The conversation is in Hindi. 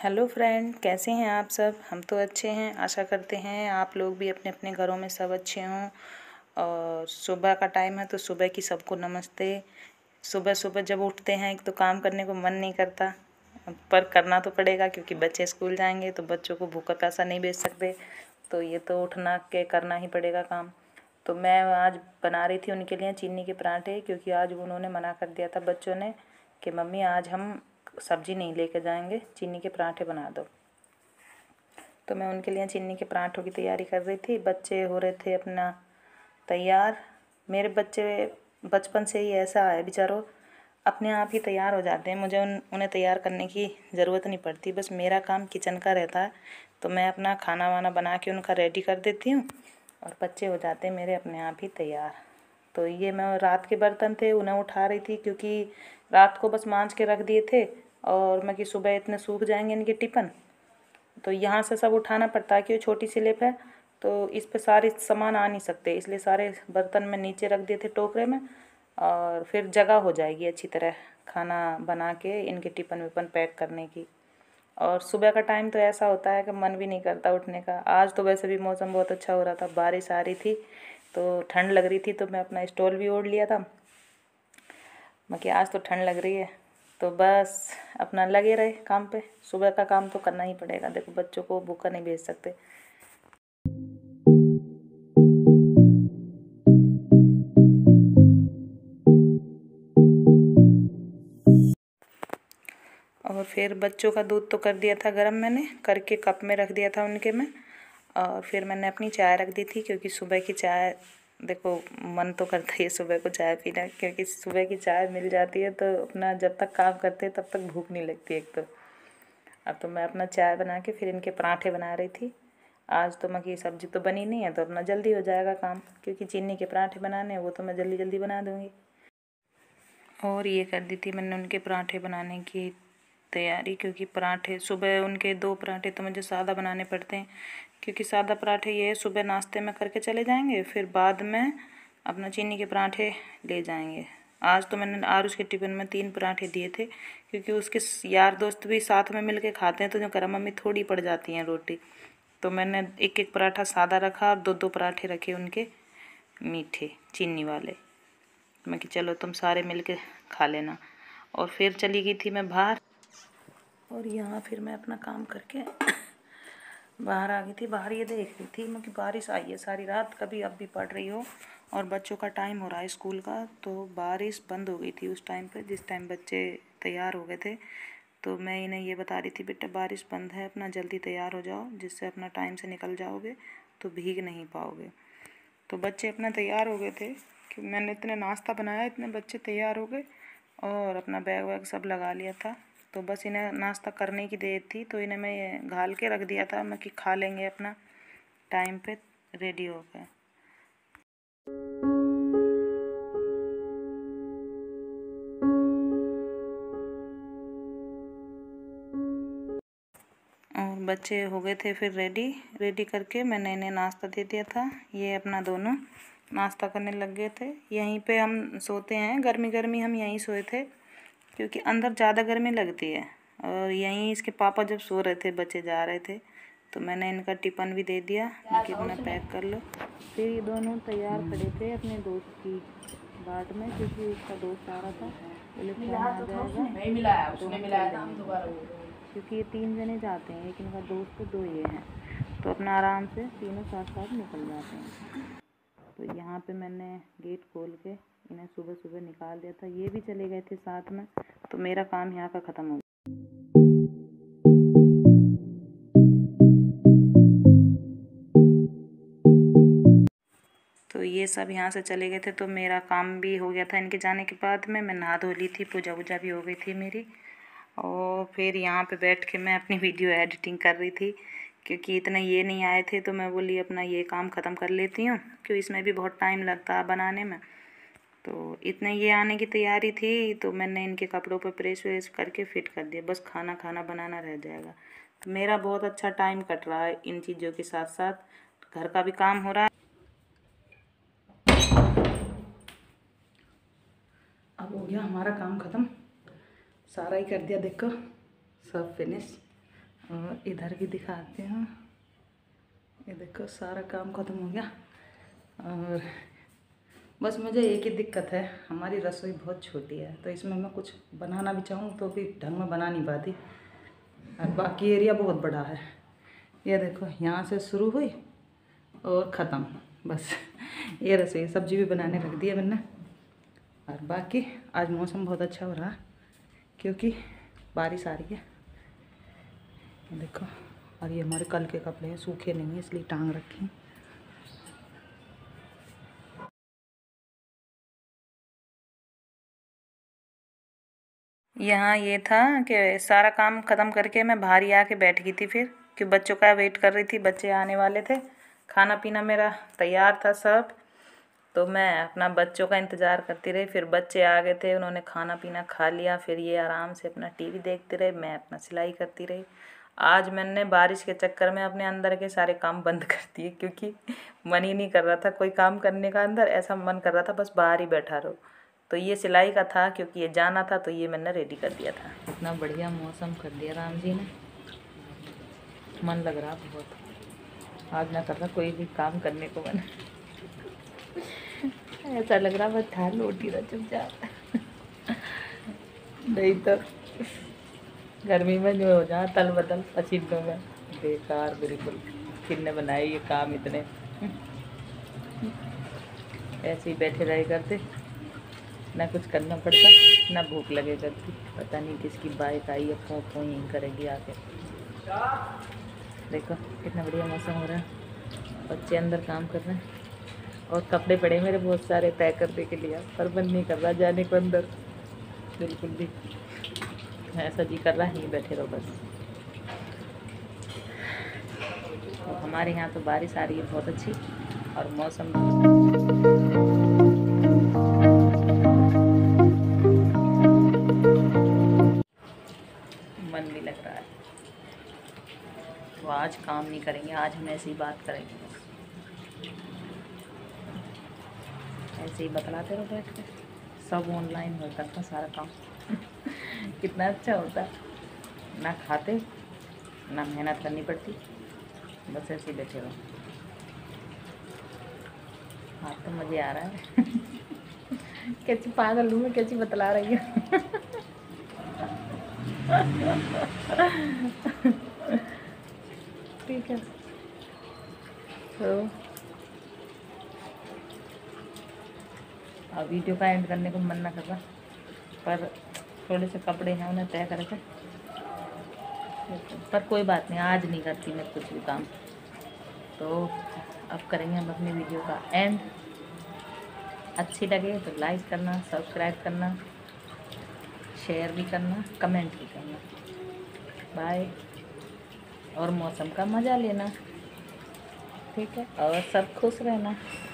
हेलो फ्रेंड, कैसे हैं आप सब। हम तो अच्छे हैं। आशा करते हैं आप लोग भी अपने अपने घरों में सब अच्छे हों। और सुबह का टाइम है तो सुबह की सबको नमस्ते। सुबह सुबह जब उठते हैं एक तो काम करने को मन नहीं करता, पर करना तो पड़ेगा क्योंकि बच्चे स्कूल जाएंगे तो बच्चों को भूखा प्यासा नहीं भेज सकते। तो ये तो उठना के करना ही पड़ेगा काम। तो मैं आज बना रही थी उनके लिए चीनी के पराठे, क्योंकि आज उन्होंने मना कर दिया था बच्चों ने कि मम्मी आज हम सब्जी नहीं लेके जाएंगे, चीनी के पराठे बना दो। तो मैं उनके लिए चीनी के पराठों की तैयारी कर रही थी। बच्चे हो रहे थे अपना तैयार। मेरे बच्चे बचपन से ही ऐसा है बेचारों, अपने आप ही तैयार हो जाते हैं। मुझे उन्हें तैयार करने की ज़रूरत नहीं पड़ती, बस मेरा काम किचन का रहता है। तो मैं अपना खाना वाना बना के उनका रेडी कर देती हूँ और बच्चे हो जाते हैं मेरे अपने आप ही तैयार। तो ये मैं रात के बर्तन थे उन्हें उठा रही थी, क्योंकि रात को बस मांज के रख दिए थे और मैं कि सुबह इतने सूख जाएंगे इनके टिफ़िन। तो यहाँ से सब उठाना पड़ता है कि छोटी सी लिप है तो इस पे सारे सामान आ नहीं सकते, इसलिए सारे बर्तन में नीचे रख दिए थे टोकरे में। और फिर जगह हो जाएगी अच्छी तरह खाना बना के इनके टिफ़िन विपन पैक करने की। और सुबह का टाइम तो ऐसा होता है कि मन भी नहीं करता उठने का। आज तो वैसे भी मौसम बहुत अच्छा हो रहा था, बारिश आ रही थी तो ठंड लग रही थी, तो मैं अपना स्टॉल भी ओढ़ लिया था। मैं कि आज तो ठंड लग रही है तो बस अपना लगे रहे काम पे। सुबह का काम तो करना ही पड़ेगा, देखो बच्चों को भूखा नहीं भेज सकते। और फिर बच्चों का दूध तो कर दिया था गरम, मैंने करके कप में रख दिया था उनके में। और फिर मैंने अपनी चाय रख दी थी, क्योंकि सुबह की चाय देखो मन तो करता ही है सुबह को चाय पीना, क्योंकि सुबह की चाय मिल जाती है तो अपना जब तक काम करते हैं तब तक भूख नहीं लगती एक तो। अब तो मैं अपना चाय बना के फिर इनके पराठे बना रही थी। आज तो मक्की की सब्ज़ी तो बनी नहीं है तो अपना जल्दी हो जाएगा काम, क्योंकि चीनी के पराठे बनाने हैं वो तो मैं जल्दी जल्दी बना दूँगी। और ये कर दी थी मैंने उनके पराठे बनाने की तैयारी, क्योंकि पराठे सुबह उनके 2 पराठे तो मुझे सादा बनाने पड़ते हैं, क्योंकि सादा पराठे ये सुबह नाश्ते में करके चले जाएंगे, फिर बाद में अपना चीनी के पराठे ले जाएंगे। आज तो मैंने आरुष के टिफ़िन में 3 पराठे दिए थे, क्योंकि उसके यार दोस्त भी साथ में मिल के खाते हैं तो जो गरम मम्मी थोड़ी पड़ जाती हैं रोटी। तो मैंने एक एक पराठा सादा रखा और 2-2 पराठे रखे उनके मीठे चीनी वाले। मैं कि चलो तुम सारे मिल के खा लेना। और फिर चली गई थी मैं बाहर, और यहाँ फिर मैं अपना काम करके बाहर आ गई थी। बाहर ये देख रही थी मैं कि बारिश आई है सारी रात, कभी अब भी पड़ रही हो। और बच्चों का टाइम हो रहा है स्कूल का, तो बारिश बंद हो गई थी उस टाइम पे जिस टाइम बच्चे तैयार हो गए थे। तो मैं इन्हें ये बता रही थी बेटा बारिश बंद है, अपना जल्दी तैयार हो जाओ, जिससे अपना टाइम से निकल जाओगे तो भीग नहीं पाओगे। तो बच्चे अपना तैयार हो गए थे कि मैंने इतने नाश्ता बनाया, इतने बच्चे तैयार हो गए और अपना बैग वैग सब लगा लिया था। तो बस इन्हें नाश्ता करने की देर थी तो इन्हें मैं घाल के रख दिया था मैं कि खा लेंगे अपना टाइम पे रेडी हो गए। और बच्चे हो गए थे फिर रेडी करके मैंने इन्हें नाश्ता दे दिया था। ये अपना दोनों नाश्ता करने लग गए थे। यहीं पे हम सोते हैं, गर्मी गर्मी हम यहीं सोए थे, क्योंकि अंदर ज़्यादा गर्मी लगती है। और यहीं इसके पापा जब सो रहे थे बच्चे जा रहे थे तो मैंने इनका टिफ़िन भी दे दिया कि अपना पैक कर लो। फिर ये दोनों तैयार खड़े थे अपने दोस्त की बाट में, क्योंकि उसका दोस्त आ रहा था, बोले फोन आ जाएगा तो हम चल देंगे। क्योंकि ये 3 जने जाते हैं, एक इनका दोस्त 2 ये हैं, तो अपना आराम से तीनों साथ साथ निकल जाते हैं। तो यहाँ पे मैंने गेट खोल के इन्हें सुबह सुबह निकाल दिया था। ये भी चले गए थे साथ में, तो मेरा काम यहाँ का ख़त्म हो गया। तो ये सब यहाँ से चले गए थे तो मेरा काम भी हो गया था। इनके जाने के बाद में मैं नहा धो ली थी, पूजा वूजा भी हो गई थी मेरी। और फिर यहाँ पे बैठ के मैं अपनी वीडियो एडिटिंग कर रही थी, क्योंकि इतने ये नहीं आए थे तो मैं बोली अपना ये काम ख़त्म कर लेती हूँ, क्योंकि इसमें भी बहुत टाइम लगता है बनाने में। तो इतने ये आने की तैयारी थी तो मैंने इनके कपड़ों पर प्रेस व्रेस करके फिट कर दिया, बस खाना खाना बनाना रह जाएगा। तो मेरा बहुत अच्छा टाइम कट रहा है इन चीज़ों के साथ साथ, घर का भी काम हो रहा है। अब हो गया हमारा काम ख़त्म, सारा ही कर दिया, देखो सब फिनिश। और इधर भी दिखाते हैं। ये देखो सारा काम खत्म हो गया। और बस मुझे एक ही दिक्कत है, हमारी रसोई बहुत छोटी है, तो इसमें मैं कुछ बनाना भी चाहूँ तो भी ढंग में बना नहीं पाती। और बाकी एरिया बहुत बड़ा है। ये देखो यहाँ से शुरू हुई और ख़त्म, बस ये रसोई। सब्जी भी बनाने रख दी है मैंने। और बाकी आज मौसम बहुत अच्छा हो रहा है क्योंकि बारिश आ रही है। ये देखो, और ये हमारे कल के कपड़े हैं, सूखे नहीं हैं इसलिए टांग रखे हैं। यहाँ ये था कि सारा काम ख़त्म करके मैं बाहर ही आके बैठ गई थी फिर, कि बच्चों का वेट कर रही थी, बच्चे आने वाले थे। खाना पीना मेरा तैयार था सब, तो मैं अपना बच्चों का इंतज़ार करती रही। फिर बच्चे आ गए थे, उन्होंने खाना पीना खा लिया, फिर ये आराम से अपना टीवी देखते रहे, मैं अपना सिलाई करती रही। आज मैंने बारिश के चक्कर में अपने अंदर के सारे काम बंद कर दिए क्योंकि मन ही नहीं कर रहा था कोई काम करने का अंदर, ऐसा मन कर रहा था बस बाहर ही बैठा रहो। तो ये सिलाई का था क्योंकि ये जाना था, तो ये मैंने रेडी कर दिया था। इतना बढ़िया मौसम कर दिया राम जी ने, मन लग रहा बहुत। आज ना कर रहा कोई भी काम करने को मन ऐसा लग रहा बस ठार लोटी रहा चुपचाप नहीं तो गर्मी में जो हो जा तल बदल पसीनों में, बेकार बिल्कुल। किसने बनाए ये काम इतने ऐसे ही बैठे रहे करते, ना कुछ करना पड़ता, ना भूख लगे करती। पता नहीं किसकी बाइक आई है, फों फों यहीं करेगी आके। देखो कितना बढ़िया मौसम हो रहा है, बच्चे अंदर काम कर रहे हैं और कपड़े पड़े मेरे बहुत सारे तय करने के लिए, पर मन नहीं कर रहा जाने को अंदर बिल्कुल भी। ऐसा जी कर रहा है यहीं बैठे रहो बस। तो हमारे यहाँ तो बारिश आ रही है बहुत अच्छी, और मौसम मन भी लग रहा है। तो आज काम नहीं करेंगे, आज हम ऐसे ही बात करेंगे, ऐसे ही बतलाते रहो बैठ कर। सब ऑनलाइन होता था सारा काम कितना अच्छा होता, ना खाते ना मेहनत करनी पड़ती, बस ऐसे ही बैठे रहो। हाँ तो मज़े आ रहा है कैसी पागल हूँ मैं, कैसी बतला रही हूँ ठीक है। तो अब वीडियो का एंड करने को मन ना कर रहा, पर थोड़े से कपड़े हैं उन्हें तय करके, पर कोई बात नहीं, आज नहीं करती मैं कुछ भी काम। तो अब करेंगे हम अपनी वीडियो का एंड। अच्छी लगे तो लाइक करना, सब्सक्राइब करना, शेयर भी करना, कमेंट भी करना। बाय। और मौसम का मज़ा लेना, ठीक है, और सब खुश रहना।